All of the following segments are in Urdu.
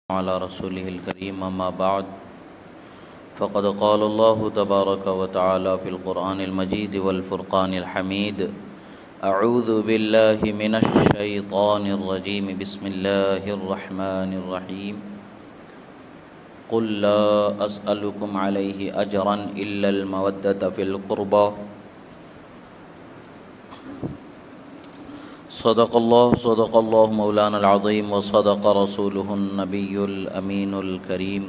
على رسوله الكريم أما بعد فقد قال الله تبارك وتعالى في القرآن المجيد والفرقان الحميد أعوذ بالله من الشيطان الرجيم بسم الله الرحمن الرحيم قل لا أسألكم عليه أجرا إلا المودة في القربى صدق الله مولانا العظيم وصدق رسوله النبي الأمين الكريم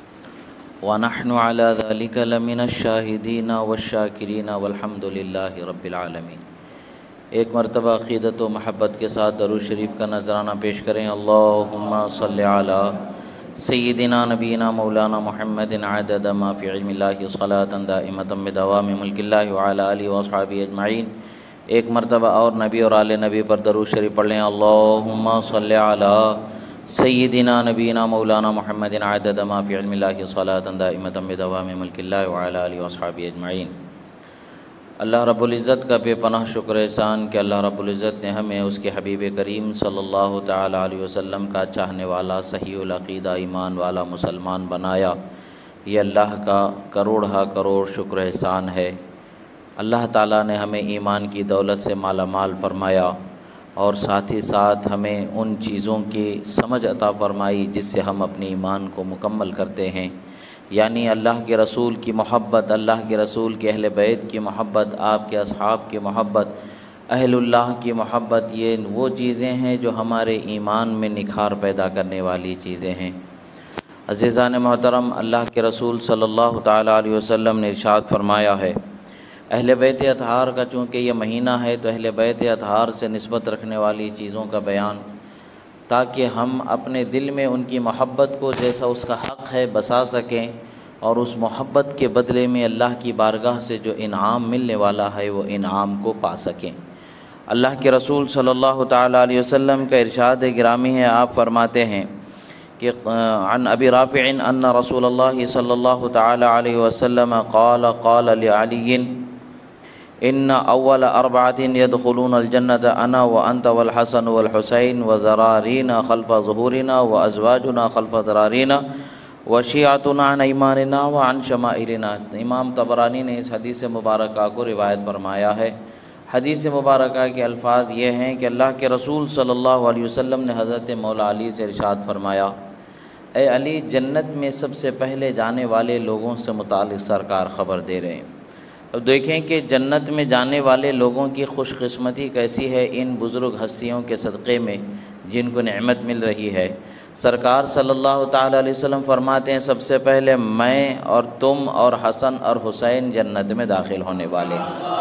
ونحن على ذلك لمن الشاهدين والشاكرين والحمد لله رب العالمين۔ ایک مرتبہ عقیدت و محبت کے ساتھ درود شریف کا نذرانہ پیش کریں۔ اللہم صلی علی سیدنا نبینا مولانا محمد عدد ما فی علم اللہ صلاة دائمة بدوام ملک اللہ وعلی آلہ واصحابہ اجمعین۔ ایک مرتبہ اور نبی اور آل نبی پر درود شریف پڑھ لیں۔ اللہم صلی علی سیدنا نبینا مولانا محمد عدد ما فی علم اللہ صلاة دائمة بدوام ملک اللہ وعلی آلہ واصحابہ اجمعین۔ اللہ رب العزت کا بے پناہ شکر احسان کہ اللہ رب العزت نے ہمیں اس کے حبیب کریم صلی اللہ تعالی علیہ وسلم کا چاہنے والا صحیح العقیدہ ایمان والا مسلمان بنایا۔ یہ اللہ کا کروڑہ کروڑ شکر احسان ہے۔ اللہ تعالیٰ نے ہمیں ایمان کی دولت سے مالا مال فرمایا اور ساتھ ہی ساتھ ہمیں ان چیزوں کی سمجھ عطا فرمائی جس سے ہم اپنے ایمان کو مکمل کرتے ہیں، یعنی اللہ کے رسول کی محبت، اللہ کے رسول کے اہل بیت کی محبت، آپ کے اصحاب کی محبت، اہل اللہ کی محبت۔ یہ وہ چیزیں ہیں جو ہمارے ایمان میں نکھار پیدا کرنے والی چیزیں ہیں۔ عزیزان محترم، اللہ کے رسول صلی اللہ تعالیٰ علیہ وسلم نے ارشاد فرمایا ہے، اہل بیت اطہار کا چونکہ یہ مہینہ ہے تو اہل بیت اطہار سے نسبت رکھنے والی چیزوں کا بیان، تاکہ ہم اپنے دل میں ان کی محبت کو جیسا اس کا حق ہے بسا سکیں اور اس محبت کے بدلے میں اللہ کی بارگاہ سے جو انعام ملنے والا ہے وہ انعام کو پا سکیں۔ اللہ کے رسول صلی اللہ تعالیٰ علیہ وسلم کا ارشاد گرامی ہے، آپ فرماتے ہیں کہ عن ابی رافع ان رسول اللہ صلی اللہ تعالیٰ علیہ وسلم قال لعلی ان اول اربعۃ يدخلون الجنۃ انا وانت والحسن والحسین وذرارینا خلف ظہورنا وازواجنا خلف ذرارینا وشیعتنا عن ایماننا وعن شمائلنا۔ امام طبرانی نے اس حدیث مبارکہ کو روایت فرمایا ہے۔ حدیث مبارکہ کے الفاظ یہ ہیں کہ اللہ کے رسول صلی اللہ علیہ وسلم نے حضرت مولا علی سے ارشاد فرمایا، اے علی، جنت میں سب سے پہلے جانے والے لوگوں سے متعلق سرکار خبر دے رہے ہیں۔ اب دیکھیں کہ جنت میں جانے والے لوگوں کی خوش قسمتی کیسی ہے ان بزرگ ہستیوں کے صدقے میں جن کو نعمت مل رہی ہے۔ سرکار صلی اللہ تعالیٰ علیہ وسلم فرماتے ہیں، سب سے پہلے میں اور تم اور حسن اور حسین جنت میں داخل ہونے والے ہیں۔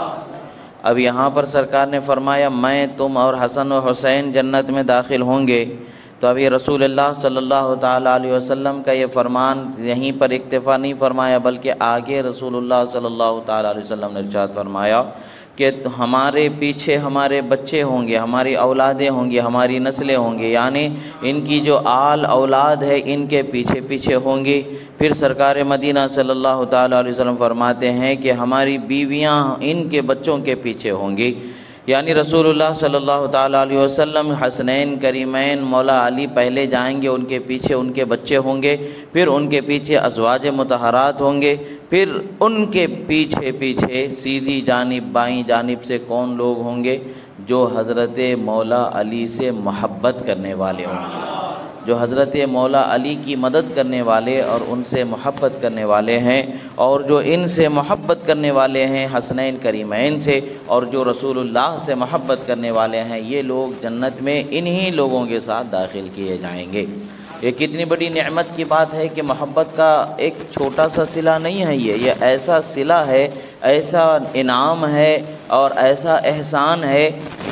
اب یہاں پر سرکار نے فرمایا میں، تم اور حسن و حسین جنت میں داخل ہوں گے، تو اب یہ رسول اللہ صلی اللہ تعالیٰ علیہ وسلم کا یہ فرمان یہیں پر اکتفا نہیں فرمایا، بلکہ آگے رسول اللہ صلی اللہ تعالیٰ علیہ وسلم نے ارشاد فرمایا کہ ہمارے پیچھے ہمارے بچے ہوں گے، ہماری اولادیں ہوں گی، ہماری نسلیں ہوں گی، یعنی ان کی جو آل اولاد ہے ان کے پیچھے پیچھے ہوں گی۔ پھر سرکار مدینہ صلی اللہ تعالیٰ علیہ وسلم فرماتے ہیں کہ ہماری بیویاں ان کے بچوں کے پیچھے ہوں گی، یعنی رسول اللہ صلی اللہ تعالیٰ علیہ وسلم حسنین کریمین مولا علی پہلے جائیں گے، ان کے پیچھے ان کے بچے ہوں گے، پھر ان کے پیچھے ازواج مطہرات ہوں گے، پھر ان کے پیچھے پیچھے سیدھی جانب بائیں جانب سے کون لوگ ہوں گے؟ جو حضرت مولا علی سے محبت کرنے والے ہوں گے، جو حضرت مولا علی کی مدد کرنے والے اور ان سے محبت کرنے والے ہیں، اور جو ان سے محبت کرنے والے ہیں حسنین کریمین سے، اور جو رسول اللہ سے محبت کرنے والے ہیں، یہ لوگ جنت میں انہی لوگوں کے ساتھ داخل کیے جائیں گے۔ یہ کتنی بڑی نعمت کی بات ہے کہ محبت کا ایک چھوٹا سا صلہ نہیں ہے، یہ ایسا صلہ ہے، ایسا انعام ہے اور ایسا احسان ہے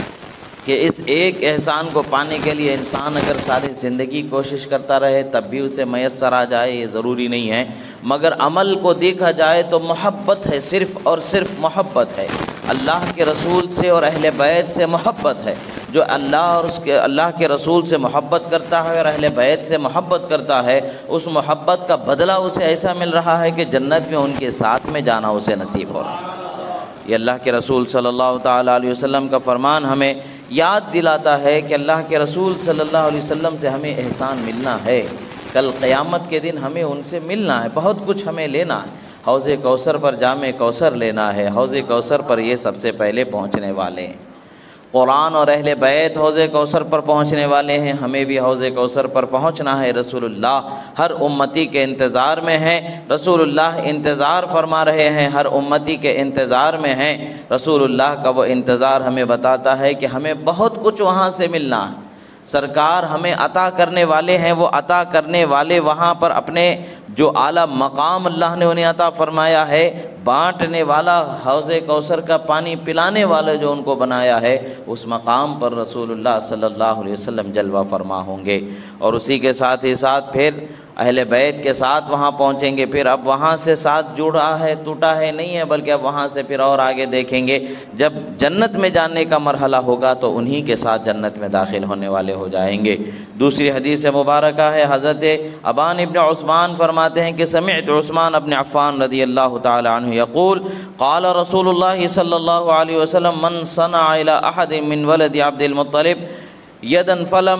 کہ اس ایک احسان کو پانے کے لیے انسان اگر ساری زندگی کوشش کرتا رہے تب بھی اسے میسر آ جائے، یہ ضروری نہیں ہے، مگر عمل کو دیکھا جائے تو محبت ہے، صرف اور صرف محبت ہے، اللہ کے رسول سے اور اہل بیت سے محبت ہے۔ جو اللہ اور اللہ کے رسول سے محبت کرتا ہے اور اہل بیت سے محبت کرتا ہے، اس محبت کا بدلہ اسے ایسا مل رہا ہے کہ جنت میں ان کے ساتھ میں جانا اسے نصیب ہو رہا ہے۔ یہ اللہ کے رسول صلی اللہ تعالیٰ علیہ وسلم کا فرمان ہمیں یاد دلاتا ہے کہ اللہ کے رسول صلی اللہ علیہ وسلم سے ہمیں احسان ملنا ہے۔ کل قیامت کے دن ہمیں ان سے ملنا ہے، بہت کچھ ہمیں لینا ہے۔ حوض کوثر پر جام کوثر لینا ہے، حوض کوثر پر یہ سب سے پہلے پہنچنے والے ہیں۔ قرآن اور اہل بیت حوض کوثر پر پہنچنے والے ہیں، ہمیں بھی حوض کوثر پر پہنچنا ہے۔ رسول اللہ ہر امتی کے انتظار میں ہیں، رسول اللہ انتظار فرما رہے ہیں، ہر امتی کے انتظار میں ہیں۔ رسول اللہ کا وہ انتظار ہمیں بتاتا ہے کہ ہمیں بہت کچھ وہاں سے ملنا ہے۔ سرکار ہمیں عطا کرنے والے ہیں، وہ عطا کرنے والے وہاں پر اپنے جو اعلیٰ مقام اللہ نے انہیں عطا فرمایا ہے، بانٹنے والا، حوض کوثر کا پانی پلانے والا جو ان کو بنایا ہے، اس مقام پر رسول اللہ صلی اللہ علیہ وسلم جلوہ فرما ہوں گے، اور اسی کے ساتھ ہی ساتھ پھر اہل بیت کے ساتھ وہاں پہنچیں گے۔ پھر اب وہاں سے ساتھ جڑا ہے، ٹوٹا ہے نہیں ہے، بلکہ اب وہاں سے پھر اور آگے دیکھیں گے، جب جنت میں جانے کا مرحلہ ہوگا تو انہی کے ساتھ جنت میں داخل ہونے والے ہو جائیں گے۔ دوسری حدیث مبارکہ ہے، حضرت ابان ابن عثمان فرماتے ہیں کہ سمعت عثمان ابن عفان رضی اللہ تعالی عنہ یقول قال رسول اللہ صلی اللہ علیہ وسلم من صنع الى احد من ولد عبد المطلب یدن فلم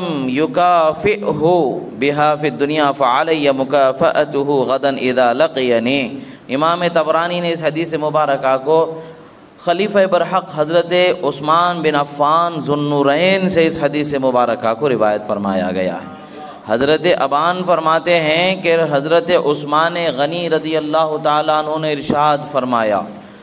یکافئہ بہا فی الدنیا فعلی مکافأتہ غدا اذا لقینی۔ امام طبرانی نے اس حدیث مبارکہ کو خلیفہ برحق حضرت عثمان بن عفان ذو النورین سے اس حدیث مبارکہ کو روایت فرمایا گیا ہے۔ حضرت ابان فرماتے ہیں کہ حضرت عثمان غنی رضی اللہ تعالیٰ عنہ نے ارشاد فرمایا،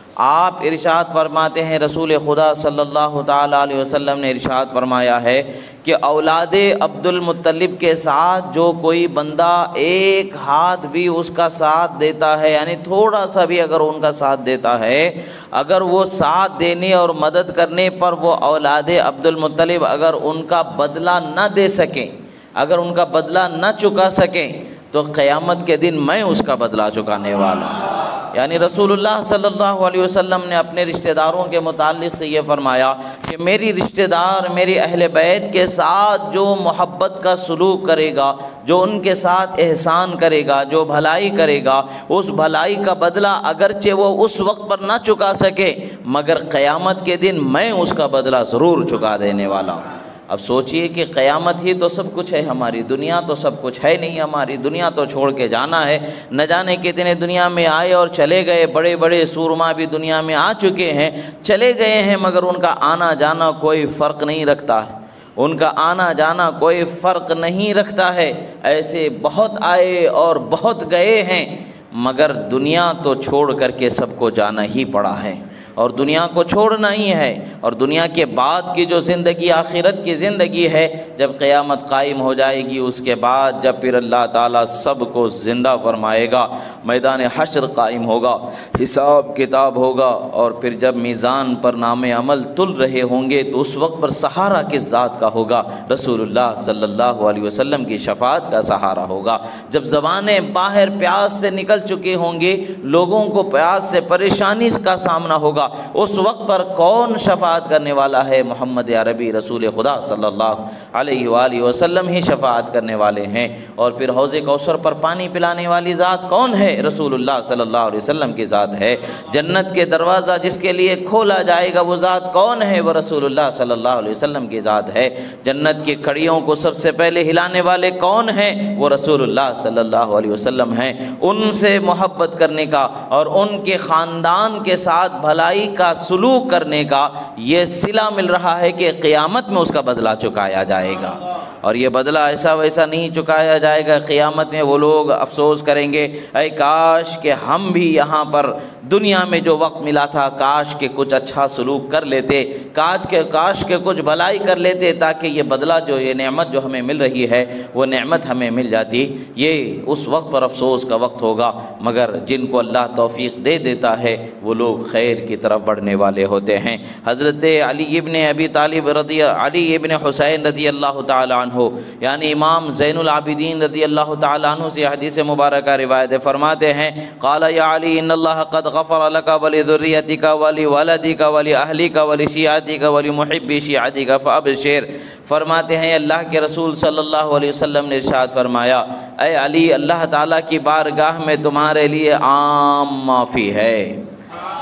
آپ ارشاد فرماتے ہیں رسول خدا صلی اللہ تعالیٰ علیہ وسلم نے ارشاد فرمایا ہے کہ اولاد عبد المطلب کے ساتھ جو کوئی بندہ ایک ہاتھ بھی اس کا ساتھ دیتا ہے، یعنی تھوڑا سا بھی اگر ان کا ساتھ دیتا ہے، اگر وہ ساتھ دینے اور مدد کرنے پر وہ اولاد عبد المطلب اگر ان کا بدلہ نہ دے سکیں، اگر ان کا بدلہ نہ چکا سکیں، تو قیامت کے دن میں اس کا بدلہ چکانے والا ہوں۔ یعنی رسول اللہ صلی اللہ علیہ وسلم نے اپنے رشتہ داروں کے متعلق سے یہ فرمایا کہ میری رشتہ دار میری اہل بیت کے ساتھ جو محبت کا سلوک کرے گا، جو ان کے ساتھ احسان کرے گا، جو بھلائی کرے گا، اس بھلائی کا بدلہ اگرچہ وہ اس وقت پر نہ چکا سکے، مگر قیامت کے دن میں اس کا بدلہ ضرور چکا دینے والا ہوں۔ اب سوچئے کہ قیامت ہی تو سب کچھ ہے، ہماری دنیا تو سب کچھ ہے نہیں، ہماری دنیا تو چھوڑ کے جانا ہے۔ نہ جانے کتنے دنیا میں آئے اور چلے گئے، بڑے بڑے سورما بھی دنیا میں آ چکے ہیں، چلے گئے ہیں، مگر ان کا آنا جانا کوئی فرق نہیں رکھتا ہے، ان کا آنا جانا کوئی فرق نہیں رکھتا ہے۔ ایسے بہت آئے اور بہت گئے ہیں، مگر دنیا تو چھوڑ کر کے سب کو جانا ہی پڑا ہے، اور دنیا کو چھوڑنا ہی ہے۔ اور دنیا کے بعد کی جو زندگی آخرت کی زندگی ہے، جب قیامت قائم ہو جائے گی، اس کے بعد جب پھر اللہ تعالیٰ سب کو زندہ فرمائے گا، میدان حشر قائم ہوگا، حساب کتاب ہوگا، اور پھر جب میزان پر نام عمل تل رہے ہوں گے تو اس وقت پر سہارا کس ذات کا ہوگا؟ رسول اللہ صلی اللہ علیہ وسلم کی شفاعت کا سہارا ہوگا۔ جب زبانیں باہر پیاس سے نکل چکے ہوں گے، لوگوں کو پیاس سے پریشانی کا سامنا ہوگا، اس وقت پر کون شفاعت کرنے والا ہے؟ محمد عربی رسول خدا صلی اللہ علیہ وآلہ وسلم ہی شفاعت کرنے والے ہیں۔ اور پھر حوض کوثر پر پانی پلانے والی ذات کون ہے؟ رسول اللہ صلی اللہ علیہ وسلم کی ذات ہے۔ جنت کے دروازہ جس کے لیے کھولا جائے گا وہ ذات کون ہے؟ وہ رسول اللہ صلی اللہ علیہ وسلم کی ذات ہے۔ جنت کی کڑیوں کو سب سے پہلے ہلانے والے کون ہیں؟ وہ رسول اللہ صلی اللہ علیہ وسلم ہیں۔ ان سے محبت کرنے کا اور ان کے خاندان کے ساتھ بھلائی کا سلوک کرنے کا یہ صلہ مل رہا ہے کہ قیامت میں اس کا بدلہ چکایا جائے گا، اور یہ بدلہ ایسا ویسا نہیں چکایا جائے گا۔ قیامت میں وہ لوگ افسوس کریں گے، اے کاش کہ ہم بھی یہاں پر دنیا میں جو وقت ملا تھا، کاش کہ کچھ اچھا سلوک کر لیتے، کاش کہ کچھ بھلائی کر لیتے، تاکہ یہ بدلہ جو یہ نعمت جو ہمیں مل رہی ہے وہ نعمت ہمیں مل جاتی۔ یہ اس وقت پر افسوس کا وقت ہوگا، مگر جن کو اللہ توفیق دے دیتا ہے وہ لوگ خیر کی طرف بڑھنے والے ہوتے ہیں۔ حضرت علی ابن ابی طالب علی ابن حسین رضی اللہ تعالی عنہ، یعنی امام زین العابدین رضی اللہ تعالی عنہ سے حدیث مبارکہ روایت فرماتے ہیں، قال یا علی ان اللہ قد غفر لك ولذریتک ولولدک ولاہلک ولشیعتک ولمحبی شیعتک فابشر۔ فرماتے ہیں اللہ کے رسول صلی اللہ علیہ وسلم نے ارشاد فرمایا، اے علی، اللہ تعالیٰ کی بارگاہ میں تمہارے لیے عام معافی ہے،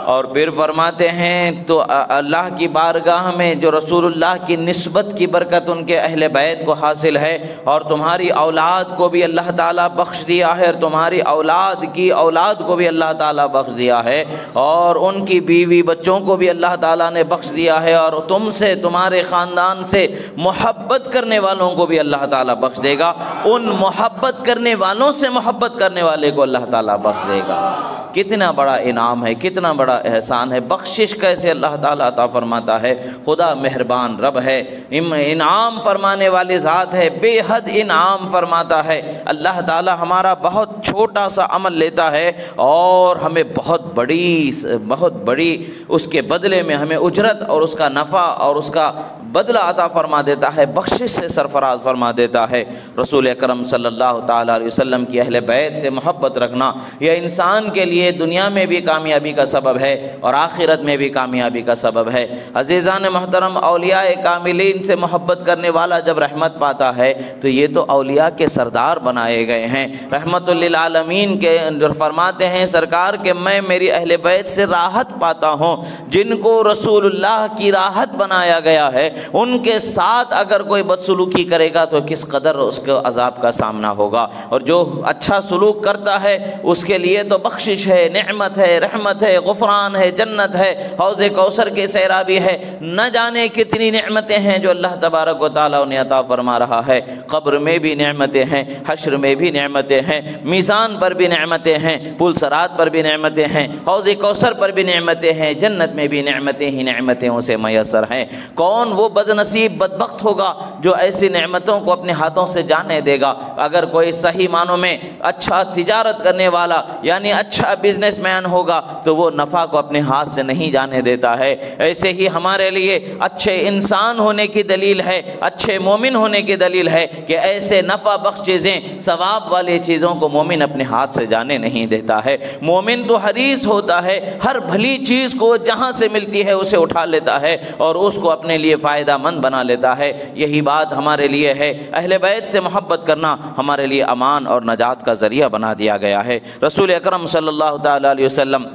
اور پھر فرماتے ہیں تو اللہ کی بارگاہ میں جو رسول اللہ کی نسبت کی برکت ان کے اہل بیت کو حاصل ہے، اور تمہاری اولاد کو بھی اللہ تعالیٰ بخش دیا ہے، اور تمہاری اولاد کی اولاد کو بھی اللہ تعالیٰ بخش دیا ہے، اور ان کی بیوی بچوں کو بھی اللہ تعالیٰ نے بخش دیا ہے، اور تم سے تمہارے خاندان سے محبت کرنے والوں کو بھی اللہ تعالیٰ بخش دے گا، ان محبت کرنے والوں سے محبت کرنے والے کو اللہ تعالیٰ بخش دے گا۔ کتنا بڑا انعام ہے، کتنا بڑا احسان ہے، بخشش کیسے اللہ تعالیٰ عطا فرماتا ہے۔ خدا مہربان رب ہے، انعام فرمانے والی ذات ہے، بے حد انعام فرماتا ہے۔ اللہ تعالیٰ ہمارا بہت چھوٹا سا عمل لیتا ہے اور ہمیں بہت بڑی اس کے بدلے میں ہمیں اجرت اور اس کا نفع اور اس کا بدلہ عطا فرما دیتا ہے، بخشش سے سرفراز فرما دیتا ہے۔ رسول اکرم صلی اللہ تعالیٰ علیہ وسلم کی اہل بیت سے محبت رکھنا یہ انسان کے لیے دنیا میں بھی کامیابی کا سبب ہے اور آخرت میں بھی کامیابی کا سبب ہے۔ عزیزان محترم، اولیاء کاملین سے محبت کرنے والا جب رحمت پاتا ہے تو یہ تو اولیاء کے سردار بنائے گئے ہیں، رحمت للعالمین کے فرماتے ہیں سرکار کہ میں میری اہل بیت سے راحت پاتا ہوں، جن کو رسول اللہ کی راحت بنایا گیا ہے ان کے ساتھ اگر کوئی بدسلوکی کرے گا تو کس قدر اس کو عذاب کا سامنا ہوگا، اور جو اچھا سلوک کرتا ہے اس کے لیے تو بخشش ہے، نعمت ہے، رحمت ہے، غفران ہے، جنت ہے، حوض کوثر کی سیرابی ہے، نہ جانے کتنی نعمتیں ہیں جو اللہ تبارک و تعالیٰ انہیں عطا فرما رہا ہے۔ قبر میں بھی نعمتیں ہیں، حشر میں بھی نعمتیں ہیں، میزان پر بھی نعمتیں ہیں، پل صراط پر بھی نعمتیں ہیں، حوض کوثر پر بھی نعمتیں ہیں، جنت میں بھی نعمتیں ہی نعمتیں اسے میسر ہیں۔ کون وہ بد نصیب بدبخت ہوگا جو ایسی نعمتوں کو اپنے ہاتھوں سے جانے دے گا؟ اگر کوئی صحیح معنوں میں اچھا تجارت کرنے والا یعنی اچھا بزنس مین ہوگا تو وہ نفع کو اپنے ہاتھ سے نہیں جانے دیتا ہے۔ ایسے ہی ہمارے لیے اچھے انسان ہونے کی دلیل ہے، اچھے مومن ہونے کی دلیل ہے کہ ایسے نفع بخش چیزیں، ثواب والی چیزوں کو مومن اپنے ہاتھ سے جانے نہیں دیتا ہے۔ مومن تو حریص ہوتا ہے، ہر بھلی چیز کو جہاں سے ملتی ہے اسے اٹھا لیتا ہے اور اس کو اپنے لیے فائدہ مند بنا لیتا ہے۔ یہی بات ہمارے لیے ہے، اہل بیت سے محبت کرنا ہمارے لیے امان اور نجات کا ذریعہ بنا دیا گیا ہے۔ رسول اکرم صلی اللہ تعالیٰ علیہ وسلم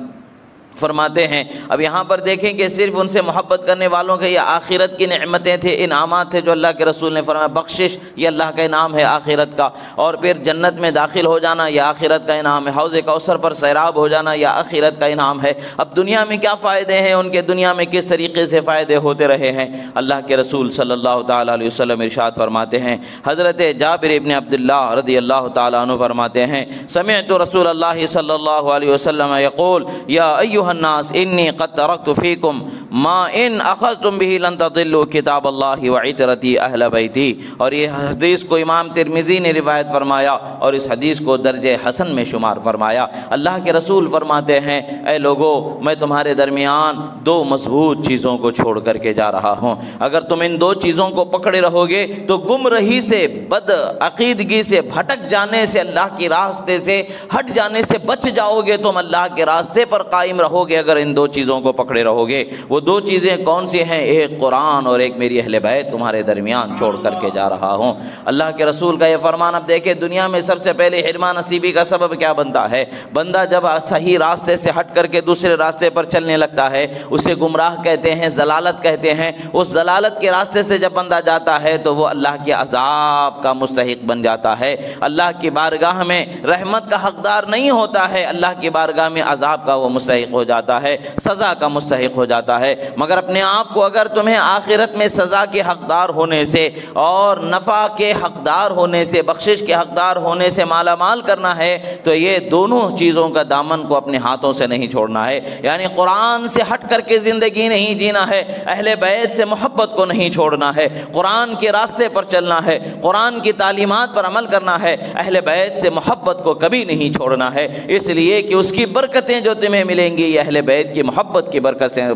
فرماتے ہیں، اب یہاں پر دیکھیں کہ صرف ان سے محبت کرنے والوں کے یہ آخرت کی نعمتیں تھے، انعامات تھے جو اللہ کے رسول نے فرمایا، بخشش یہ اللہ کا انعام ہے آخرت کا، اور پھر جنت میں داخل ہو جانا یہ آخرت کا انعام ہے، حوض کوثر پر سیراب ہو جانا یہ آخرت کا انعام ہے۔ اب دنیا میں کیا فائدے ہیں ان کے، دنیا میں کس طریقے سے فائدے ہوتے رہے ہیں؟ اللہ کے رسول صلی اللہ تعالیٰ علیہ وسلم ارشاد فرماتے ہیں، حضرت جابر ابن عبداللہ رضی اللہ تعالیٰ عنہ فرماتے ہیں، سمعت رسول اللہ صلی اللہ علیہ وسلم یقول یا ایھا الناس انی قد ترکت فیکم ما ان اخذتم به لن تضلوا کتاب اللہ وعترتی اہل بیتی۔ اور یہ حدیث کو امام ترمذی نے روایت فرمایا اور اس حدیث کو درجہ حسن میں شمار فرمایا۔ اللہ کے رسول فرماتے ہیں، اے لوگو میں تمہارے درمیان دو مضبوط چیزوں کو چھوڑ کر کے جا رہا ہوں، اگر تم ان دو چیزوں کو پکڑے رہو گے تو گمراہی سے، بد عقیدگی سے، بھٹک جانے سے، اللہ کے راستے سے ہٹ جانے سے بچ جاؤ گے، تم اللہ کے راستے پر قائم رہو گے اگر ان دو چیزوں کو پکڑے رہو گے۔ وہ دو چیزیں کون سی ہیں؟ ایک قرآن اور ایک میری اہل بیت تمہارے درمیان چھوڑ کر کے جا رہا ہوں۔ اللہ کے رسول کا یہ فرمان اب دیکھیں، دنیا میں سب سے پہلے حرمان نصیبی کا سبب کیا بنتا ہے؟ بندہ جب صحیح راستے سے ہٹ کر کے دوسرے راستے پر چلنے لگتا ہے اسے گمراہ کہتے ہیں، ضلالت کہتے ہیں۔ اس ضلالت کے راستے سے جب بندہ جاتا ہے تو وہ اللہ کے عذاب کا مستحق بن جاتا ہے، اللہ کی بارگاہ میں رحمت کا حقدار نہیں ہوتا ہے، اللہ کی بارگاہ میں عذاب کا وہ مستحق ہو جاتا ہے، سزا کا مستحق ہو جاتا ہے۔ مگر اپنے آپ کو اگر تمہیں آخرت میں سزا کے حقدار ہونے سے اور نفع کے حقدار ہونے سے، بخشش کے حقدار ہونے سے مالا مال کرنا ہے تو یہ دونوں چیزوں کا دامن کو اپنے ہاتھوں سے نہیں چھوڑنا ہے، یعنی قرآن سے ہٹ کر کے زندگی نہیں جینا ہے، اہل بیت سے محبت کو نہیں چھوڑنا ہے، قرآن کے راستے پر چلنا ہے، قرآن کی تعلیمات پر عمل کرنا ہے، اہل بیت سے محبت کو کبھی نہیں چھوڑنا ہے، اس لیے کہ اس کی برکتیں جو تمہیں ملیں گی یہ اہل بیت کی محبت کی برکتوں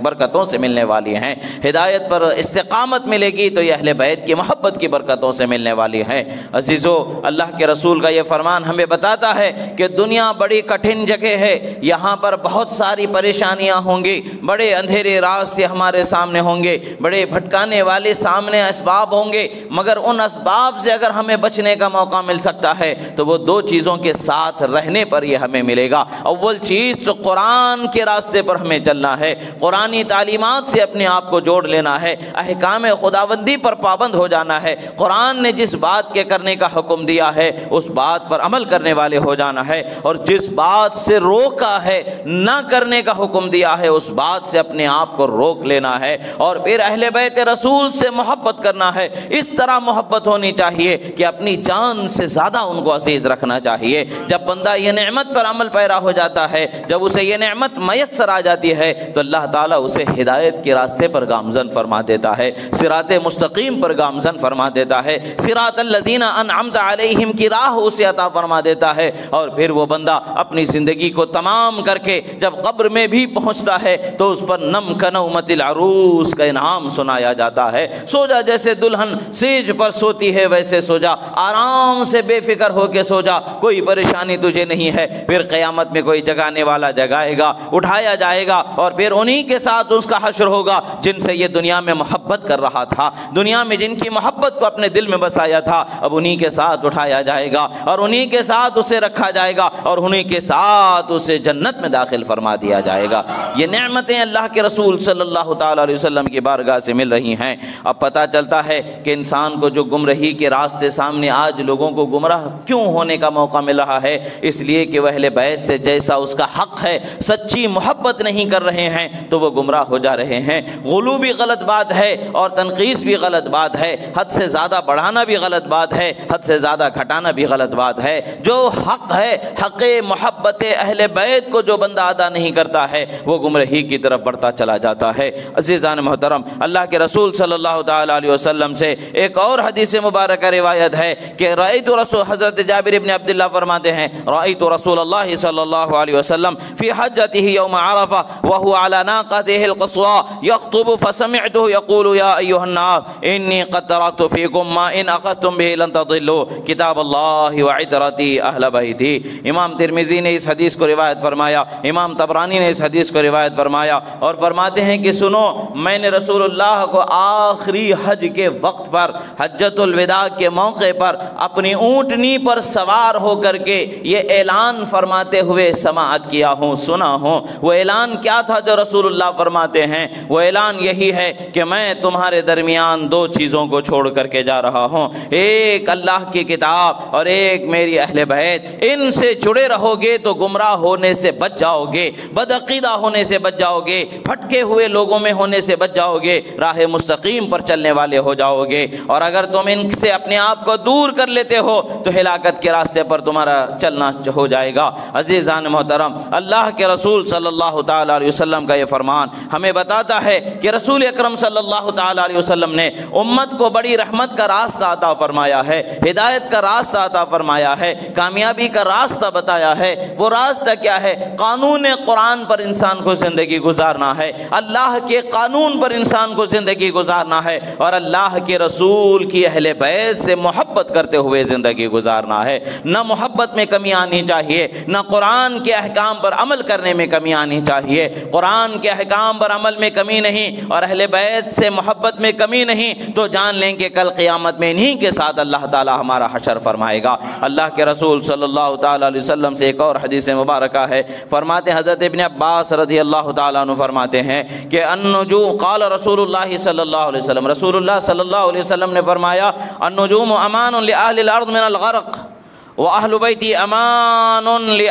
برکتوں سے ملنے والی ہیں۔ ہدایت پر استقامت ملے گی تو یہ اہل بیت کی محبت کی برکتوں سے ملنے والی ہے۔ عزیزو، اللہ کے رسول کا یہ فرمان ہمیں بتاتا ہے کہ دنیا بڑی کٹھن جگہ ہے، یہاں پر بہت ساری پریشانیاں ہوں گی، بڑے اندھیرے راستے ہمارے سامنے ہوں گے، بڑے بھٹکانے والے سامنے اسباب ہوں گے، مگر ان اسباب سے اگر ہمیں بچنے کا موقع مل سکتا ہے تو وہ دو چیزوں کے ساتھ رہنے پر یہ ہمیں ملے گا۔ اول چیز تو قرآن کے راستے پر ہمیں چلنا ہے، قرآنی تعلیمات سے اپنے آپ کو جوڑ لینا ہے، احکام خداوندی پر پابند ہو جانا ہے، قرآن نے جس بات کے کرنے کا حکم دیا ہے اس بات پر عمل کرنے والے ہو جانا ہے، اور جس بات سے روکا ہے، نہ کرنے کا حکم دیا ہے، اس بات سے اپنے آپ کو روک لینا ہے، اور پھر اہل بیت رسول سے محبت کرنا ہے۔ اس طرح محبت ہونی چاہیے کہ اپنی جان سے زیادہ ان کو عزیز رکھنا چاہیے۔ جب بندہ یہ نعمت پر عمل پیرا ہو جاتا ہے، جب اسے یہ نعمت میسر آ جاتی ہے تو اللہ تعالیٰ اسے ہدایت کے راستے پر گامزن فرما دیتا ہے، صراط مستقیم پر گامزن فرما دیتا ہے، صراط الذین انعمت علیہم کی راہ اسے عطا فرما دیتا ہے، اور پھر وہ بندہ اپنی زندگی کو تمام کر کے جب قبر میں بھی پہنچتا ہے تو اس پر نم کنومت العروس کا انعام سنایا جاتا ہے۔ سو جا جیسے دلہن سیج پر سوتی ہے ویسے سو جا، آرام سے بے فکر ہو کے سو جا، کوئی پریشانی تجھے نہیں ہے۔ پھر قیامت میں کوئی جگانے والا جگائے گا، اٹھایا جائے گا، اور پھر انہی کے ساتھ اس کا حشر ہوگا جن سے یہ دنیا میں محبت کر رہا تھا، دنیا میں جن کی محبت کو اپنے دل میں بسایا تھا، اب انہی کے ساتھ اٹھایا جائے گا، اور انہی کے ساتھ اسے رکھا جائے گا، اور انہی کے ساتھ اسے جنت میں داخل فرما دیا جائے گا۔ یہ نعمتیں اللہ کے رسول صلی اللہ تعالیٰ علیہ وسلم کی بارگاہ سے مل رہی ہیں۔ اب پتہ چلتا ہے کہ انسان کو جو گمراہی کے راستے سامنے آج لوگوں کو گمراہ کیوں ہونے کا موقع مل رہا ہے، اس لیے کہ وہ اہل بیت سے جیسا اس کا حق ہے سچی محبت نہیں کر رہے ہیں تو وہ گمراہ ہو جا رہے ہیں۔ غلو بھی غلط بات ہے اور تنقیص بھی غلط بات ہے، حد سے زیادہ بڑھانا بھی غلط بات ہے، حد سے زیادہ گھٹانا بھی غلط بات ہے۔ جو حق ہے، حق محبت اہل بیت کو جو بندہ ادا نہیں کرتا ہے وہ گمراہی کی طرف بڑھتا چلا جاتا ہے۔ عزیزان محترم، اللہ کے رسول صلی اللہ تعالیٰ علیہ وسلم سے ایک اور حدیث مبارکہ روایت ہے کہ رأیت رسول، حضرت جابر ابن عبداللہ فرماتے ہیں رأیت رسول اللہ صلی اللہ علیہ وسلم فی حجتہ یوم عرفہ وہو علی ناقتہ القصوى یخطب فسمعته یقول یا ایہا الناس انی قد ترکت فیکم ما ان اخذتم به لن تضلوا کتاب اللہ وعطرتی اہل بیتی۔ امام ترمذی نے اس حدیث کو روایت فرمایا، امام طبرانی نے اس حدیث کو روایت فرمایا، اور فرماتے ہیں کہ سنو، میں نے رسول اللہ کو آخری حج کے وقت پر، حجۃ الوداع کے موقع پر اپنی اونٹنی پر سوار ہو کر کے یہ اعلان فرماتے ہوئے سماعت کیا ہوں، سنا ہوں۔ وہ اعلان کیا تھا جو رسول اللہ فرماتے ہیں؟ وہ اعلان یہی ہے کہ میں تمہارے درمیان دو چیزوں کو چھوڑ کر کے جا رہا ہوں، ایک اللہ کی کتاب اور ایک میری اہل بیت، ان سے جڑے رہو گے تو گمراہ ہونے سے بچ جاؤ گے، بدعقیدہ ہونے سے بچ جاؤ گے، بھٹکے ہوئے لوگوں میں ہونے سے بچ جاؤ گے، راہ مستقیم پر چلنے والے ہو جاؤ گے، اور اگر تم ان سے اپنے آپ کو دور کر لیتے ہو تو ہلاکت کے راستے پر تمہارا چلنا ہو جائے گا۔ عزیزان محترم، اللہ کے رسول صلی اللہ تعالیٰ علیہ وسلم کا یہ فرمان ہمیں بتاتا ہے کہ رسول اکرم صلی اللہ تعالیٰ علیہ وسلم نے امت کو بڑی رحمت کا راستہ عطا فرمایا ہے، ہدایت کا راستہ عطا فرمایا ہے، کامیابی کا راستہ بتایا ہے۔ وہ راستہ کیا ہے؟ قانون قرآن پر انسان کو زندگی گزارنا ہے، اللہ کے قانون پر انسان کو زندگی گزارنا ہے، اور اللہ کے رسول کی اہل بیت سے محبت کرتے ہوئے زندگی گزارنا ہے۔ نہ محبت میں کمی آنی چاہیے، نہ قرآن کے احکام پر عمل کرنے میں کمی آنی چاہیے۔ قرآن کے احکام پر عمل میں کمی نہیں اور اہل بیت سے محبت میں کمی نہیں تو جان لیں کہ کل قیامت میں انہی کے ساتھ اللہ تعالی ہمارا حشر فرمائے گا۔ اللہ کے رسول صلی اللہ تعالیٰ علیہ وسلم سے ایک اور حدیث مبارکہ ہے، فرماتے ہیں حضرت ابن عباس رضی اللہ تعالیٰ عنہ فرماتے ہیں کہ النجوم، قال رسول اللہ صلی اللہ علیہ وسلم، رسول اللہ صلی اللہ علیہ وسلم نے فرمایا النجوم امان لأہل الارض من الغرق وأهل بيتي أمان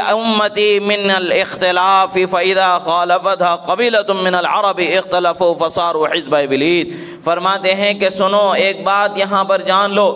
لأمتي من الاختلاف فإذا خالفتها قبيلة من العرب اختلفوا فصاروا حزب إبليس۔ فرماتے ہیں کہ سنو، ایک بات یہاں پر جان لو،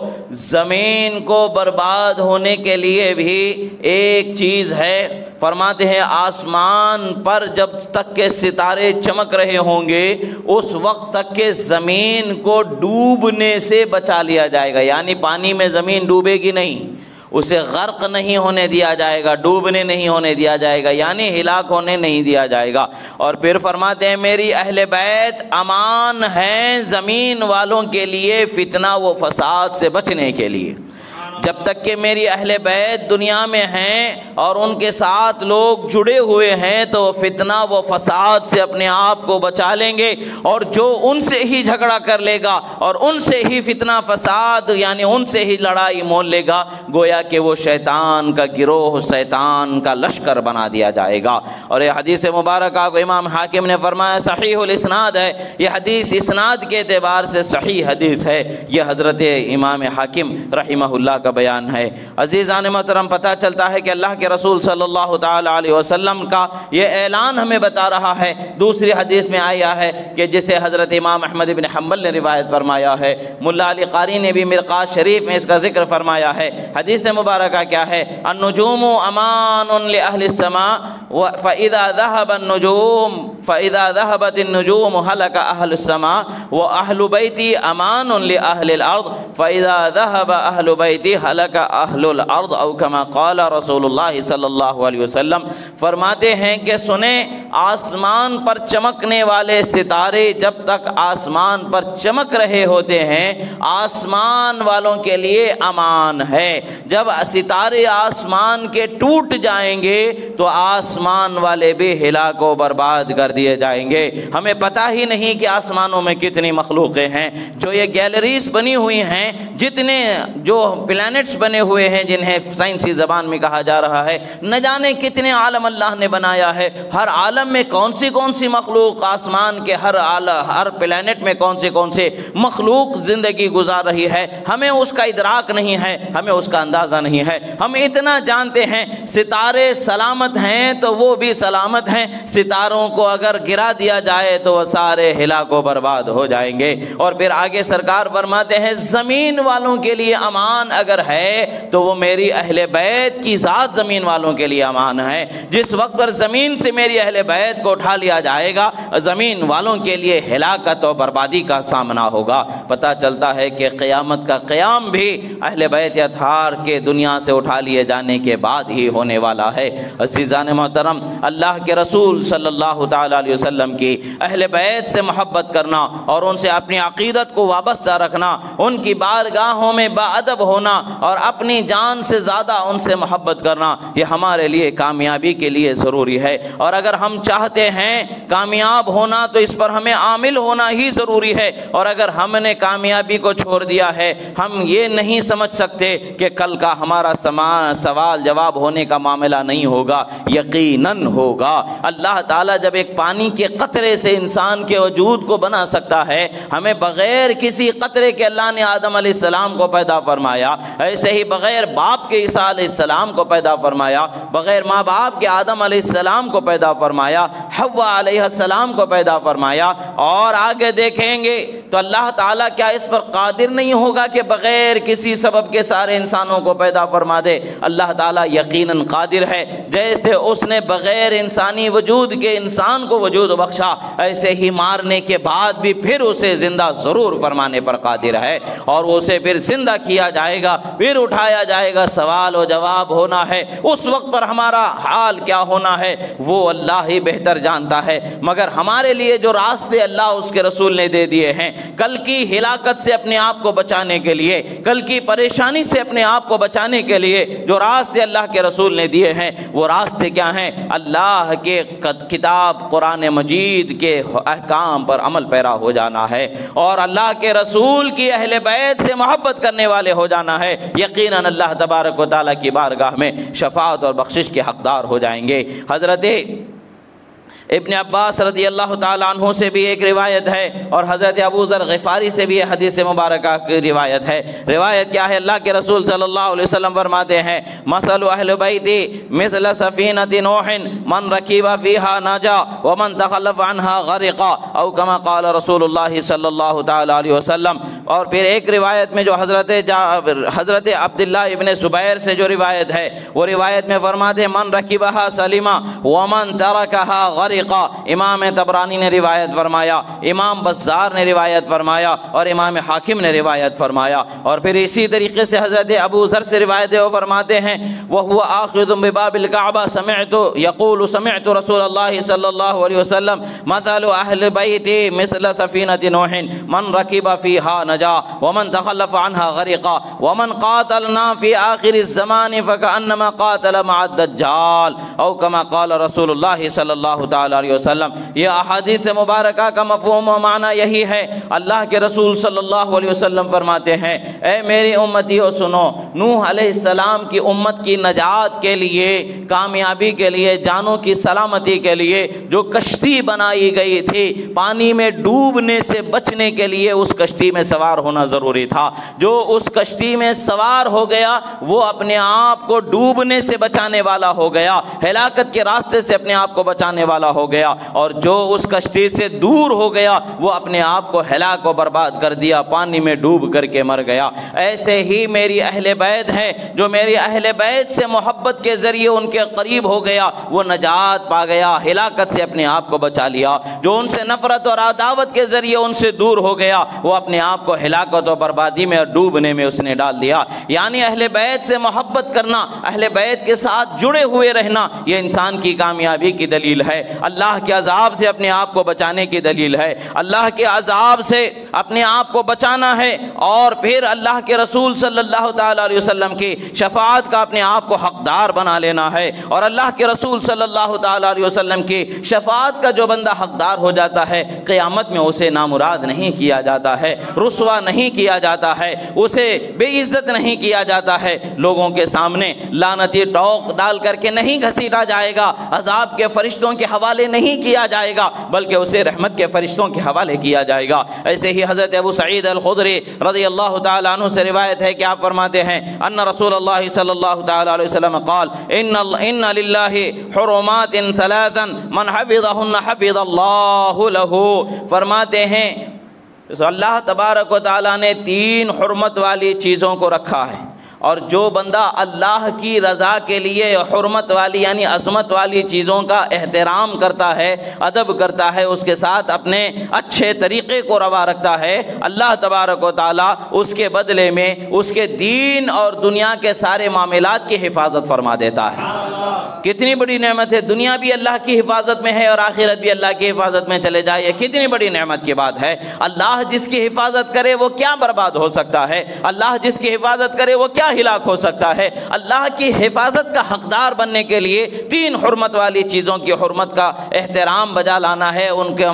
زمین کو برباد ہونے کے لیے بھی ایک چیز ہے۔ فرماتے ہیں آسمان پر جب تک کہ ستارے چمک رہے ہوں گے اس وقت تک کہ زمین کو ڈوبنے سے بچا لیا جائے گا، یعنی پانی میں زمین ڈوبے گی نہیں، اسے غرق نہیں ہونے دیا جائے گا، ڈوبنے نہیں ہونے دیا جائے گا، یعنی ہلاک ہونے نہیں دیا جائے گا۔ اور پھر فرماتے ہیں میری اہل بیت امان ہیں زمین والوں کے لیے فتنہ و فساد سے بچنے کے لیے۔ جب تک کہ میری اہل بیت دنیا میں ہیں اور ان کے ساتھ لوگ جڑے ہوئے ہیں تو وہ فتنہ و فساد سے اپنے آپ کو بچا لیں گے، اور جو ان سے ہی جھگڑا کر لے گا اور ان سے ہی فتنہ فساد یعنی ان سے ہی لڑائی مول لے گا، گویا کہ وہ شیطان کا گروہ، شیطان کا لشکر بنا دیا جائے گا۔ اور یہ حدیث مبارکہ کو امام حاکم نے فرمایا صحیح الاسناد ہے، یہ حدیث اسناد کے اعتبار سے صحیح حدیث ہے، یہ حضرت امام حاکم رحمہ اللہ کا بیان ہے۔ عزیزان محترم، پتہ چلتا ہے کہ اللہ کے رسول صلی اللہ تعالی علیہ وسلم کا یہ اعلان ہمیں بتا رہا ہے۔ دوسری حدیث میں آیا ہے کہ جسے حضرت امام احمد بن حنبل نے روایت فرمایا ہے، ملا علی قاری نے بھی مرقات شریف میں اس کا ذکر فرمایا ہے۔ حدیث مبارکہ کیا ہے؟ النجوم امان لأہل السماء فإذا ذهب النجوم فإذا ذهبت النجوم هلك أهل السماء وأهل بيتي امان لأهل الأرض فإذا ذهب أهل بيتي هلك أهل الأرض او كما قال رسول اللہ صلی اللہ علیہ وسلم۔ فرماتے ہیں کہ سنیں، آسمان پر چمکنے والے ستارے جب تک آسمان پر چمک رہے ہوتے ہیں آسمان والوں کے لیے امان ہے، جب ستارے آسمان کے ٹوٹ جائیں گے تو آسمان والے بھی ہلاک و برباد کر دیے جائیں گے۔ ہمیں پتہ ہی نہیں کہ آسمانوں میں کتنی مخلوقیں ہیں، جو یہ گیلریز بنی ہوئی ہیں، جتنے جو پلانٹس بنے ہوئے ہیں جنہیں سائنسی زبان میں کہا جا رہا ہے، نہ جانے کتنے عالم اللہ نے بنایا ہے، ہر عالم میں کون سی مخلوق، آسمان کے ہر پلانٹ میں کون سے مخلوق زندگی گزار رہی ہے، ہمیں اس کا ادراک نہیں ہے، ہمیں اس کا اندازہ نہیں ہے۔ ہم اتنا جانتے ہیں ستارے سلامت ہیں تو وہ بھی سلامت ہیں، ستاروں کو اگر گرا دیا جائے تو وہ سارے ہلاک و برباد ہو جائیں گے۔ اور پھر آگے سرکار فرماتے ہیں زمین والوں کے لیے امان اگر ہے تو وہ میری اہل بیت کی ذات زمین والوں کے لیے امان ہے۔ جس وقت پر زمین سے میری اہل بیت کو اٹھا لیا جائے گا زمین والوں کے لیے ہلاکت و بربادی کا سامنا ہوگا۔ پتہ چلتا ہے کہ قیامت کا قیام بھی اہل بیت اطہار کے دنیا سے اٹھا لیے جانے کے بعد ہی ہونے والا ہے۔ عزیزان محترم، اللہ کے رسول صلی اللہ تعالی علیہ وسلم کی اہل بیت سے محبت کرنا اور ان سے اپنی عقیدت کو وابستہ رکھنا، ان کی بارگاہوں میں باادب ہونا اور اپنی جان سے زیادہ ان سے محبت کرنا، یہ ہمارے لیے کامیابی کے لیے ضروری ہے۔ اور اگر ہم چاہتے ہیں کامیاب ہونا تو اس پر ہمیں عامل ہونا ہی ضروری ہے، اور اگر ہم نے کامیابی کو چھوڑ دیا ہے، ہم یہ نہیں سمجھ سکتے کہ کل کا ہمارا سوال جواب ہونے کا معاملہ نہیں ہوگا، یقیناً ہوگا۔ اللہ تعالیٰ جب ایک پانی کے قطرے سے انسان کے وجود کو بنا سکتا ہے، ہمیں بغیر کسی قطرے کے اللہ نے آدم علیہ السلام کو پیدا فرمایا، ایسے ہی بغیر باپ کے عیسیٰ علیہ السلام کو پیدا فرمایا، بغیر ماں باپ کے آدم علیہ السلام کو پیدا فرمایا، حوا علیہ السلام کو پیدا فرمایا، اور آگے دیکھیں گے تو اللہ تعالیٰ کیا اس پر قادر نہیں ہوگا کہ بغیر کسی سبب کے سارے انسانوں کو پیدا فرما دے؟ اللہ تعالیٰ یقیناً قادر ہے۔ جیسے اس نے بغیر انسانی وجود کے انسان کو وجود بخشا، ایسے ہی مارنے کے بعد بھی پھر اسے زندہ ضرور فرمانے پر قادر ہے، اور اسے پھر زندہ کیا جائے گا، پھر اٹھایا جائے گا، سوال و جواب ہونا ہے۔ اس وقت پر ہمارا حال کیا ہونا ہے وہ اللہ ہی بہتر جانتا ہے، مگر ہمارے لیے جو راستے اللہ اس کے رسول نے دے دیے ہیں، کل کی ہلاکت سے اپنے آپ کو بچانے کے لیے، کل کی پریشانی سے اپنے آپ کو بچانے کے لیے جو راستے اللہ کے رسول نے دیے ہیں، وہ راستے کیا ہیں؟ اللہ کے کتاب قرآن مجید کے احکام پر عمل پیرا ہو جانا ہے، اور اللہ کے رسول کی اہل بیت سے محبت کرنے والے ہو جانا ہے۔ یقیناً اللہ تبارک و تعالیٰ کی بارگاہ میں شفاعت اور بخشش کے حقدار ہو جائیں گے۔ حضرت ابن عباس رضی اللہ تعالیٰ عنہ سے بھی ایک روایت ہے، اور حضرت ابو ذر غفاری سے بھی حدیث مبارکہ کی روایت ہے۔ روایت کیا ہے؟ اللہ کے رسول صلی اللہ علیہ وسلم فرماتے ہیں مثل اہل بیتی مثل سفینۃ نوح من رکب فیہا نجا ومن تخلف عنہا غرقا او کما قال رسول اللہ صلی اللہ تعالیٰ علیہ وسلم۔ اور پھر ایک روایت میں جو حضرت عبداللہ ابن زبیر سے جو روایت ہے، وہ روایت میں فرماتے ہیں من رکبہا سلما ومن ترکہا غرقا غرقا، امام طبرانی نے روایت فرمایا، امام بزار نے روایت فرمایا اور امام حاکم نے روایت فرمایا۔ اور پھر اسی طریقے سے حضرت ابو ذر سے روایت ہے، وہ فرماتے ہیں وَهُوَ آخِذٌ بِبَابِ الْكَعْبَةِ سمعت رسول اللہ صلی اللہ علیہ وسلم مثل اہل بیتی مثل سفینۃ نوح من رکب فیہا نجا ومن تخلف عنها غرقا ومن قاتلنا فی آخر الزمان فکأنما قاتل مع الدجال او کما قال رسول اللہ صلی اللہ تعالی علیہ وسلم۔ یہ احادیث مبارکہ کا مفہوم و معنی یہی ہے۔ اللہ کے رسول صلی اللہ علیہ وسلم فرماتے ہیں اے میری امتیو سنو، نوح علیہ السلام کی امت کی نجات کے لیے، کامیابی کے لیے، جانوں کی سلامتی کے لیے جو کشتی بنائی گئی تھی، پانی میں ڈوبنے سے بچنے کے لیے اس کشتی میں سوار ہونا ضروری تھا۔ جو اس کشتی میں سوار ہو گیا وہ اپنے آپ کو ڈوبنے سے بچانے والا ہو گیا، ہلاکت کے راستے سے اپنے آپ کو بچانے والا ہو گیا، اور جو اس کشتی سے دور ہو گیا وہ اپنے آپ کو ہلاک و برباد کر دیا، پانی میں ڈوب کر کے مر گیا۔ ایسے ہی میری اہل بیت ہے، جو میری اہل بیت سے محبت کے ذریعے ان کے قریب ہو گیا وہ نجات پا گیا، ہلاکت سے اپنے آپ کو بچا لیا۔ جو ان سے نفرت اور عداوت کے ذریعے ان سے دور ہو گیا وہ اپنے آپ کو ہلاکت و بربادی میں اور ڈوبنے میں اس نے ڈال دیا۔ یعنی اہل بیت سے محبت کرنا، اہل بیت کے ساتھ جڑے ہوئے رہنا، یہ انسان کی کامیابی کی دلیل ہے، اللہ کے عذاب سے اپنے آپ کو بچانے کی دلیل ہے۔ اللہ کے عذاب سے اپنے آپ کو بچانا ہے اور پھر اللہ کے رسول صلی اللہ تعالی علیہ وسلم کی شفاعت کا اپنے آپ کو حقدار بنا لینا ہے۔ اور اللہ کے رسول صلی اللہ تعالی علیہ وسلم کی شفاعت کا جو بندہ حقدار ہو جاتا ہے، قیامت میں اسے نامراد نہیں کیا جاتا ہے، رسوا نہیں کیا جاتا ہے، اسے بے عزت نہیں کیا جاتا ہے، لوگوں کے سامنے لعنتی ٹوک ڈال کر کے نہیں گھسیٹا جائے گا، عذاب کے فرشتوں کے حوالے نہیں کیا جائے گا، بلکہ اسے رحمت کے فرشتوں کے حوالے کیا جائے گا۔ ایسے ہی حضرت ابو سعید الخدری رضی اللہ تعالی عنہ سے روایت ہے کہ آپ فرماتے ہیں ان رسول اللہ صلی اللہ تعالی علیہ وسلم قال ان للہ حرمات ثلاثا من حفظهن حفظ اللہ له۔ فرماتے ہیں اللہ تبارک و تعالی نے 3 حرمت والی چیزوں کو رکھا ہے، اور جو بندہ اللہ کی رضا کے لیے حرمت والی یعنی عظمت والی چیزوں کا احترام کرتا ہے، ادب کرتا ہے، اس کے ساتھ اپنے اچھے طریقے کو روا رکھتا ہے، اللہ تبارک و تعالی اس کے بدلے میں اس کے دین اور دنیا کے سارے معاملات کی حفاظت فرما دیتا ہے۔ کتنی بڑی نعمت ہے، دنیا بھی اللہ کی حفاظت میں ہے اور آخرت بھی اللہ کی حفاظت میں چلے جائے، یہ کتنی بڑی نعمت کی بات ہے۔ اللہ جس کی حفاظت کرے وہ کیا برباد ہو سکتا ہے، اللہ جس کی حفاظت کرے وہ کیا ہلاک ہو سکتا ہے۔ اللہ کی حفاظت کا حقدار بننے کے لیے 3 حرمت والی چیزوں کی حرمت کا احترام بجا لانا ہے،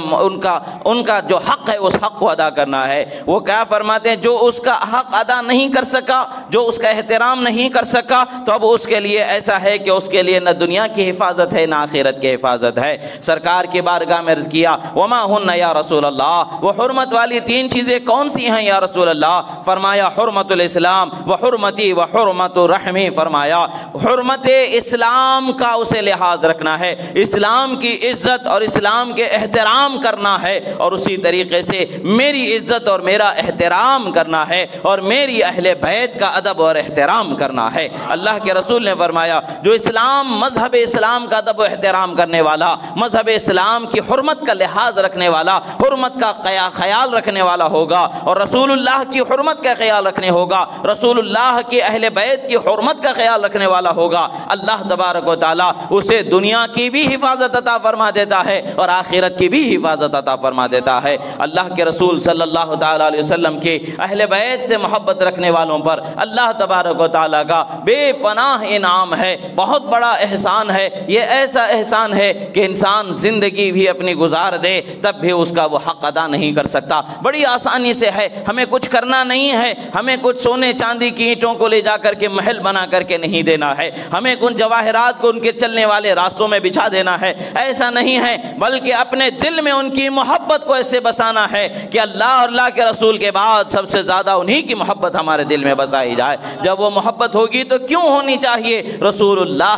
ان کا جو حق ہے اس حق کو ادا کرنا ہے۔ وہ کیا فرماتے ہیں جو اس کا حق ادا نہیں کر سکا، جو اس کا احترام نہیں کر سکا، تو اب اس کے لیے ایسا ہے کہ اس کے لیے نہ دنیا کی حفاظت ہے نہ آخرت کی حفاظت ہے۔ سرکار کی بارگاہ میں عرض کیا وما ہن یا رسول اللہ، وہ حرمت والی 3 چیزیں کون سی ہیں یا رسول اللہ؟ فرمایا حرمت الاسلام و حرمتی و حرمت رحمی، فرمایا حرمت اسلام کا اسے لحاظ رکھنا ہے، اسلام کی عزت اور اسلام کے احترام کرنا ہے، اور اسی طریقے سے میری عزت اور میرا احترام کرنا ہے، اور میری اہل بیت کا ادب اور احترام کرنا ہے۔ اللہ کے رسول نے فرمایا جو مذہب اسلام کا ادب و احترام کرنے والا، مذہب اسلام کی حرمت کا لحاظ رکھنے والا، حرمت کا خیال رکھنے والا ہوگا، اور رسول اللہ کی حرمت کا خیال رکھنے ہوگا، رسول اللہ کی اہل بیت کی حرمت کا خیال رکھنے والا ہوگا، اللہ تبارک و تعالی اسے دنیا کی بھی حفاظت عطا فرما دیتا ہے اور آخرت کی بھی حفاظت عطا فرما دیتا ہے۔ اللہ کے رسول صلی اللہ تعالی علیہ وسلم کی اہل بیت سے محبت رکھنے والوں پر اللہ تبارک و تعالی کا بے پناہ انعام ہے، بہت بڑا احسان ہے۔ یہ ایسا احسان ہے کہ انسان زندگی بھی اپنی گزار دے تب بھی اس کا وہ حق ادا نہیں کر سکتا۔ بڑی آسانی سے ہے، ہمیں کچھ کرنا نہیں ہے، ہمیں کچھ سونے چاندی کی اینٹوں کو لے جا کر کے محل بنا کر کے نہیں دینا ہے، ہمیں کچھ جواہرات کو ان کے چلنے والے راستوں میں بچھا دینا ہے، ایسا نہیں ہے، بلکہ اپنے دل میں ان کی محبت کو ایسے بسانا ہے کہ اللہ اور اللہ کے رسول کے بعد سب سے زیادہ انہی کی محبت ہمارے دل میں بسائی جائے۔ جب وہ محبت ہوگی تو کیوں ہونی چاہیے؟ رسول اللہ کی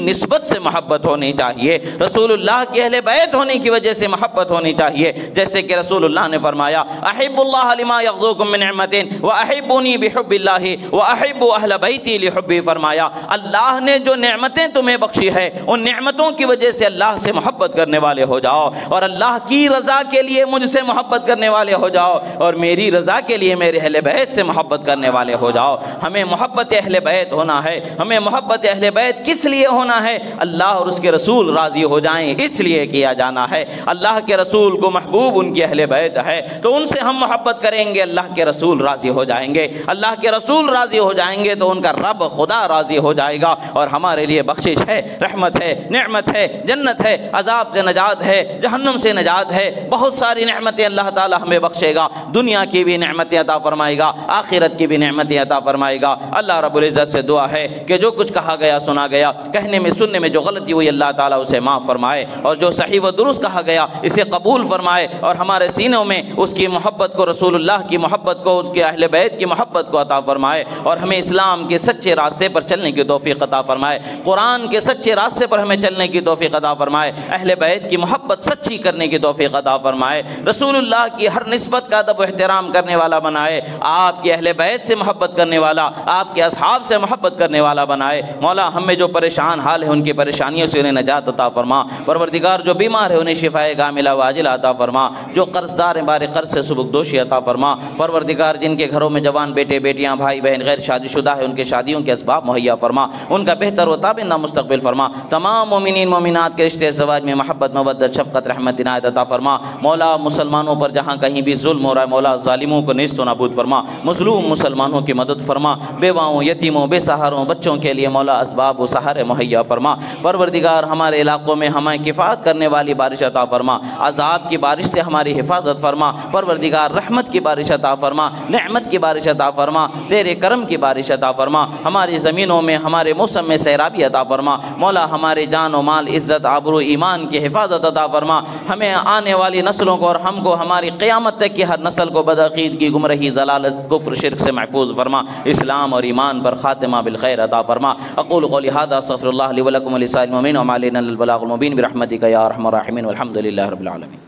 نسبت سے محبت ہونی چاہیے، رسول اللہ کی اہل بیت ہونے کی وجہ سے محبت ہونی چاہیے، جیسے کہ رسول اللہ نے فرمایا احب اللہ لما یغزوکم من نعمت واحبونی بحب اللہ واحب اہل بیتی لحبی، فرمایا اللہ نے جو نعمتیں تمہیں بخشی ہے ان نعمتوں کی وجہ سے اللہ سے محبت کرنے والے ہو جاؤ، اور اللہ کی رضا کے لیے مجھ سے محبت کرنے والے ہو جاؤ، اور میری رضا کے لیے میرے اہل بیت سے محبت کرنے والے ہو جاؤ۔ ہمیں محبت اہل بیت ہونا ہے، ہمیں محبت اہل بیت کس لیے ہونا ہے؟ اللہ اور اس کے رسول راضی ہو جائیں اس لیے کیا جانا ہے۔ اللہ کے رسول کو محبوب ان کی اہل بیت ہے تو ان سے ہم محبت کریں گے، اللہ کے رسول راضی ہو جائیں گے، اللہ کے رسول راضی ہو جائیں گے تو ان کا رب خدا راضی ہو جائے گا، اور ہمارے لیے بخشش ہے، رحمت ہے، نعمت ہے، جنت ہے، عذاب سے نجات ہے، جہنم سے نجات ہے، بہت ساری نعمتیں اللہ تعالی ہمیں بخشے گا، دنیا کی بھی نعمتیں عطا فرمائے گا، آخرت کی بھی نعمتیں عطا فرمائے گا۔ اللہ رب العزت سے دعا ہے کہ جو کچھ کہا گیا سنا گیا، کہنے میں سننے میں جو غلطی ہوئی اللہ تعالیٰ اسے معاف فرمائے، اور جو صحیح و درست کہا گیا اسے قبول فرمائے، اور ہمارے سینوں میں اس کی محبت کو، رسول اللہ کی محبت کو، اس کے اہل بیت کی محبت کو عطا فرمائے، اور ہمیں اسلام کے سچے راستے پر چلنے کی توفیق عطا فرمائے، قرآن کے سچے راستے پر ہمیں چلنے کی توفیق عطا فرمائے، اہل بیت کی محبت سچی کرنے کی توفیق عطا فرمائے، رسول اللہ کی ہر نسبت کا ادب و احترام کرنے والا بنائے، آپ کے اہل بیت سے محبت کرنے والا، آپ کے اصحاب سے محبت کرنے والا بنائے۔ مولا ہم میں جو پریشان حال ہے ان کی پریشانیوں سے انہیں نجات عطا فرما، پروردگار جو بیمار ہے انہیں شفائے کاملہ واجلہ عطا فرما، جو قرضدار ہیں بارے قرض سے سبکدوشی عطا فرما، پروردگار جن کے گھروں میں جوان بیٹے بیٹیاں بھائی بہن غیر شادی شدہ ہے ان کے شادیوں کے اسباب مہیا فرما، ان کا بہتر و تابندہ مستقبل فرما، تمام مومنین مومنات کے رشتے ازدواج میں محبت مودت شفقت رحمت عنایت عطا فرما۔ مولا مسلمانوں پر جہاں کہیں بھی ظلم ہو رہا ہے مولا ظالموں کو نیست و نابود فرما، مظلوم مسلمانوں کی مدد فرما، بیواؤں یتیموں بے سہاروں بچوں کے لیے مولا اسباب و سہارے مہیا فرما، پروردگار ہمارے علاقوں میں ہمیں کفایت کرنے والی بارش عطا فرما، عذاب کی بارش سے ہماری حفاظت فرما، پروردگار رحمت کی بارش عطا فرما، نعمت کی بارش عطا فرما، تیرے کرم کی بارش عطا فرما، ہماری زمینوں میں ہمارے موسم میں سیرابی عطا فرما، مولا ہمارے جان و مال عزت آبرو ایمان کی حفاظت عطا فرما، ہمیں آنے والی نسلوں کو اور ہم کو ہماری قیامت تک کی ہر نسل کو بدعقیدگی گمراہی ضلالت کفر شرک سے محفوظ فرما، اسلام اور ایمان پر خاتمہ بالخیر عطا فرما۔ اقول قولی ھذا استغفر اللہ لی ولکم ولسائر المؤمنین وما علینا الا البلاغ المبین برحمتک یا ارحم الراحمین والحمد للہ رب العالمین۔